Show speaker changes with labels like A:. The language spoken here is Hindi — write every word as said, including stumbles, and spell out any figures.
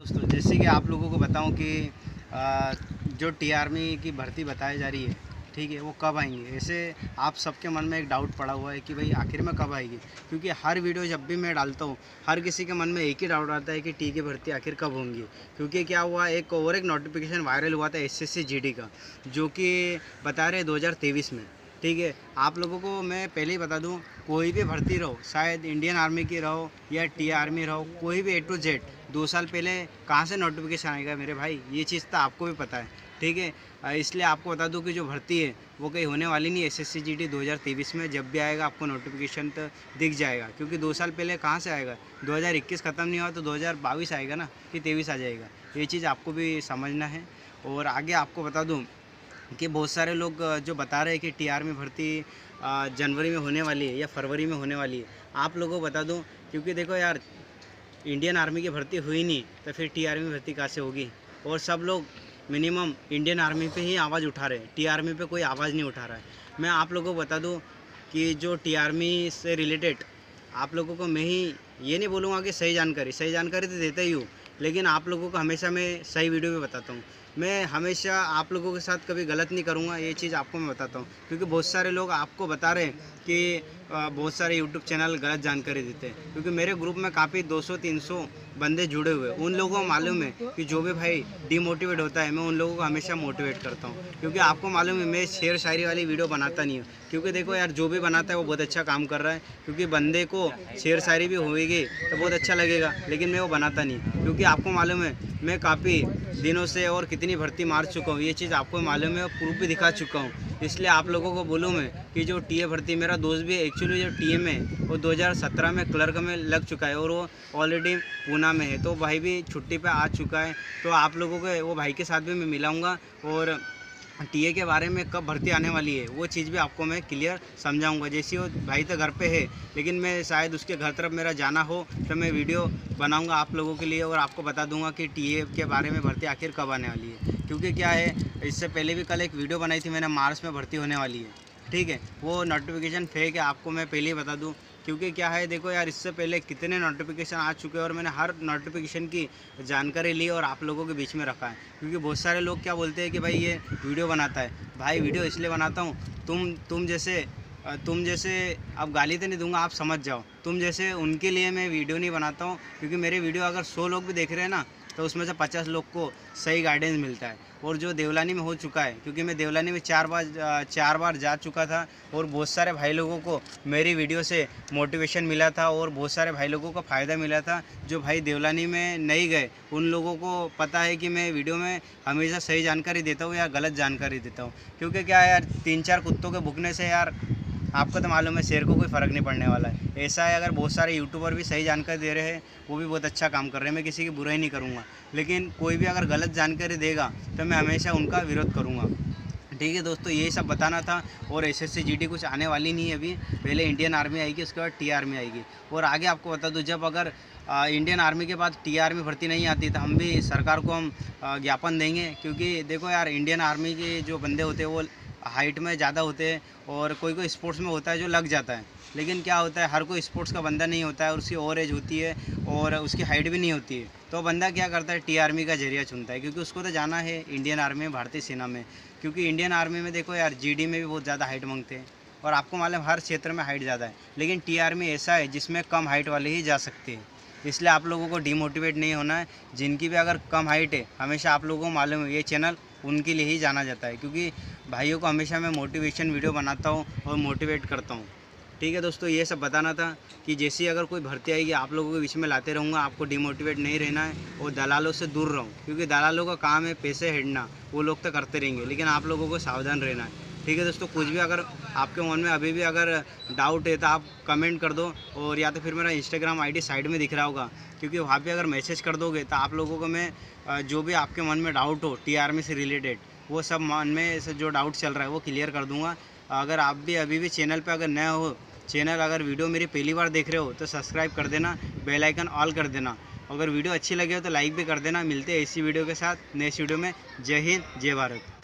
A: दोस्तों जैसे कि आप लोगों को बताऊं कि आ, जो टी आर्मी की भर्ती बताई जा रही है, ठीक है, वो कब आएंगी। ऐसे आप सबके मन में एक डाउट पड़ा हुआ है कि भाई आखिर में कब आएगी, क्योंकि हर वीडियो जब भी मैं डालता हूँ हर किसी के मन में एक ही डाउट आता है कि टी की भर्ती आखिर कब होंगी। क्योंकि क्या हुआ, एक और एक नोटिफिकेशन वायरल हुआ था S S C G D का, जो कि बता रहे दो हज़ार तेईस में। ठीक है, आप लोगों को मैं पहले ही बता दूं, कोई भी भर्ती रहो, शायद इंडियन आर्मी की रहो या टी आर्मी रहो, कोई भी ए टू जेड दो साल पहले कहाँ से नोटिफिकेशन आएगा मेरे भाई, ये चीज़ तो आपको भी पता है। ठीक है, इसलिए आपको बता दूं कि जो भर्ती है वो कहीं होने वाली नहीं। S S C G D दो हज़ार तेईस में जब भी आएगा आपको नोटिफिकेशन तो दिख जाएगा, क्योंकि दो साल पहले कहाँ से आएगा। दो हज़ार इक्कीस ख़त्म नहीं हुआ तो दो हज़ार बाईस आएगा ना, कि तेईस आ जाएगा। ये चीज़ आपको भी समझना है। और आगे आपको बता दूँ कि बहुत सारे लोग जो बता रहे हैं कि टी आर में भर्ती जनवरी में होने वाली है या फरवरी में होने वाली है, आप लोगों को बता दूं, क्योंकि देखो यार, इंडियन आर्मी की भर्ती हुई नहीं तो फिर टी आर्मी भर्ती कहाँ से होगी। और सब लोग मिनिमम इंडियन आर्मी पे ही आवाज़ उठा रहे हैं, टी आर्मी पे कोई आवाज़ नहीं उठा रहा है। मैं आप लोगों को बता दूं कि जो टी आर्मी से रिलेटेड आप लोगों को मैं ही ये नहीं बोलूँगा कि सही जानकारी सही जानकारी तो देता ही हूँ, लेकिन आप लोगों को हमेशा मैं सही वीडियो में बताता हूँ। मैं हमेशा आप लोगों के साथ कभी गलत नहीं करूँगा, ये चीज़ आपको मैं बताता हूँ। क्योंकि बहुत सारे लोग आपको बता रहे हैं कि बहुत सारे यूट्यूब चैनल गलत जानकारी देते हैं, क्योंकि मेरे ग्रुप में काफ़ी दो सौ तीन सौ बंदे जुड़े हुए हैं। उन लोगों को मालूम है कि जो भी भाई डीमोटिवेट होता है, मैं उन लोगों को हमेशा मोटिवेट करता हूँ। क्योंकि आपको मालूम है मैं शेर शायरी वाली वीडियो बनाता नहीं हूँ, क्योंकि देखो यार, जो भी बनाता है वो बहुत अच्छा काम कर रहा है। क्योंकि बंदे को शेर शायरी भी होएगी तो बहुत अच्छा लगेगा, लेकिन मैं वो बनाता नहीं, क्योंकि आपको मालूम है मैं काफ़ी दिनों से और कितनी भर्ती मार चुका हूँ, ये चीज़ आपको मालूम है और प्रूफ भी दिखा चुका हूँ। इसलिए आप लोगों को बोलूँ मैं कि जो टी ए भर्ती, मेरा दोस्त भी एक्चुअली जो टी एम है वो दो हज़ार सत्रह में क्लर्क में लग चुका है और वो ऑलरेडी पूना में है, तो भाई भी छुट्टी पे आ चुका है। तो आप लोगों के वो भाई के साथ भी मैं मिलाऊंगा और टी ए के बारे में कब भर्ती आने वाली है वो चीज़ भी आपको मैं क्लियर समझाऊंगा। जैसे वो भाई तो घर पे है, लेकिन मैं शायद उसके घर तरफ मेरा जाना हो तो मैं वीडियो बनाऊंगा आप लोगों के लिए और आपको बता दूंगा कि टी ए के बारे में भर्ती आखिर कब आने वाली है। क्योंकि क्या है, इससे पहले भी कल एक वीडियो बनाई थी मैंने, मार्च में भर्ती होने वाली है। ठीक है, वो नोटिफिकेशन फेक है, आपको मैं पहले ही बता दूं। क्योंकि क्या है, देखो यार, इससे पहले कितने नोटिफिकेशन आ चुके हैं और मैंने हर नोटिफिकेशन की जानकारी ली और आप लोगों के बीच में रखा है। क्योंकि बहुत सारे लोग क्या बोलते हैं कि भाई ये वीडियो बनाता है। भाई वीडियो इसलिए बनाता हूँ, तुम तुम जैसे तुम जैसे अब गाली तो नहीं दूंगा, आप समझ जाओ, तुम जैसे उनके लिए मैं वीडियो नहीं बनाता हूँ। क्योंकि मेरे वीडियो अगर सौ लोग भी देख रहे हैं ना, तो उसमें से पचास लोग को सही गाइडेंस मिलता है। और जो देवलानी में हो चुका है, क्योंकि मैं देवलानी में चार बार चार बार जा चुका था और बहुत सारे भाई लोगों को मेरी वीडियो से मोटिवेशन मिला था और बहुत सारे भाई लोगों को फ़ायदा मिला था। जो भाई देवलानी में नहीं गए उन लोगों को पता है कि मैं वीडियो में हमेशा सही जानकारी देता हूँ या गलत जानकारी देता हूँ। क्योंकि क्या है यार, तीन चार कुत्तों के भुकने से यार आपको तो मालूम है शेर को कोई फ़र्क नहीं पड़ने वाला है। ऐसा है, अगर बहुत सारे यूट्यूबर भी सही जानकारी दे रहे हैं, वो भी बहुत अच्छा काम कर रहे हैं, मैं किसी की बुराई नहीं करूँगा, लेकिन कोई भी अगर गलत जानकारी देगा तो मैं हमेशा उनका विरोध करूँगा। ठीक है दोस्तों, यही सब बताना था। और S S C G D कुछ आने वाली नहीं है अभी, पहले इंडियन आर्मी आएगी, उसके बाद टी आर्मी आएगी। और आगे आपको बता दूँ, जब अगर आ, इंडियन आर्मी के बाद टी आर्मी भर्ती नहीं आती तो हम भी सरकार को हम ज्ञापन देंगे। क्योंकि देखो यार, इंडियन आर्मी के जो बंदे होते हैं वो हाइट में ज़्यादा होते हैं और कोई कोई स्पोर्ट्स में होता है जो लग जाता है, लेकिन क्या होता है, हर कोई स्पोर्ट्स का बंदा नहीं होता है और उसकी ओवर एज होती है और उसकी हाइट भी नहीं होती है। तो बंदा क्या करता है, टी आर्मी का जरिया चुनता है, क्योंकि उसको तो जाना है इंडियन आर्मी में, भारतीय सेना में। क्योंकि इंडियन आर्मी में देखो यार, जी डी में भी बहुत ज़्यादा हाइट मांगते हैं और आपको मालूम हर क्षेत्र में हाइट ज़्यादा है, लेकिन टी आर्मी ऐसा है जिसमें कम हाइट वाले ही जा सकते हैं। इसलिए आप लोगों को डीमोटिवेट नहीं होना है। जिनकी भी अगर कम हाइट है, हमेशा आप लोगों को मालूम है ये चैनल उनके लिए ही जाना जाता है, क्योंकि भाइयों को हमेशा मैं मोटिवेशन वीडियो बनाता हूँ और मोटिवेट करता हूँ। ठीक है दोस्तों, ये सब बताना था कि जैसी अगर कोई भर्ती आएगी आप लोगों के बीच में लाते रहूँगा। आपको डिमोटिवेट नहीं रहना है और दलालों से दूर रहूँ, क्योंकि दलालों का काम है पैसे हेड़ना, वो लोग तो करते रहेंगे, लेकिन आप लोगों को सावधान रहना है। ठीक है दोस्तों, कुछ भी अगर आपके मन में अभी भी अगर डाउट है तो आप कमेंट कर दो, और या तो फिर मेरा इंस्टाग्राम आईडी साइड में दिख रहा होगा, क्योंकि वहाँ पे अगर मैसेज कर दोगे तो आप लोगों को मैं जो भी आपके मन में डाउट हो टी आर्मी से रिलेटेड, वो सब मन में से जो डाउट चल रहा है वो क्लियर कर दूँगा। अगर आप भी अभी भी चैनल पर अगर नए हो, चैनल अगर वीडियो मेरी पहली बार देख रहे हो तो सब्सक्राइब कर देना, बेल आइकन ऑल कर देना। अगर वीडियो अच्छी लगे हो तो लाइक भी कर देना। मिलते हैं इसी वीडियो के साथ नेक्स्ट वीडियो में। जय हिंद, जय भारत।